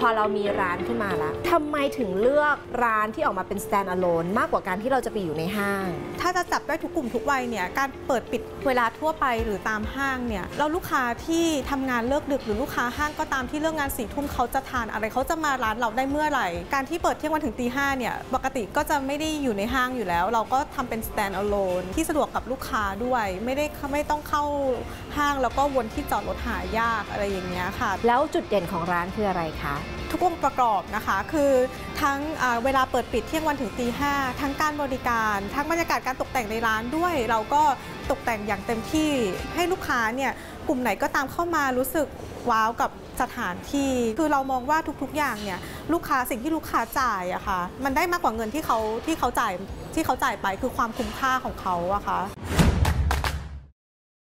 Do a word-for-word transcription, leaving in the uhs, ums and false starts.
พอเรามีร้านขึ้นมาแล้วทำไมถึงเลือกร้านที่ออกมาเป็น stand alone มากกว่าการที่เราจะไปอยู่ในห้างถ้าจะจับได้ทุกกลุ่มทุกวัยเนี่ยการเปิดปิดเวลาทั่วไปหรือตามห้างเนี่ยเราลูกค้าที่ทำงานเลิกดึกหรือลูกค้าห้างก็ตามที่เลิกงานสี่ทุ่มเขาจะทานอะไรเขาจะมาร้านเราได้เมื่อไหร่การที่เปิดเที่ยงวันถึงตีห้าเนี่ยปกติก็จะไม่ได้อยู่ในห้างอยู่แล้วเราก็ทำเป็น stand alone ที่สะดวกกับลูกค้าด้วยไม่ได้ไม่ต้องเข้าห้างแล้วก็วนที่จอดรถหายากอะไรอย่างเงี้ยค่ะแล้วจุดเด่นของร้านคืออะไรคะทุกองค์ประกอบนะคะคือทั้งเวลาเปิดปิดเที่ยงวันถึงตีห้าทั้งการบริการทั้งบรรยากาศการตกแต่งในร้านด้วยเราก็ตกแต่งอย่างเต็มที่ให้ลูกค้าเนี่ยกลุ่มไหนก็ตามเข้ามารู้สึกว้าวกับสถานที่คือเรามองว่าทุกๆอย่างเนี่ยลูกค้าสิ่งที่ลูกค้าจ่ายอะค่ะมันได้มากกว่าเงินที่เขาที่เขาจ่ายที่เขาจ่ายไปคือความคุ้มค่าของเขาอะค่ะ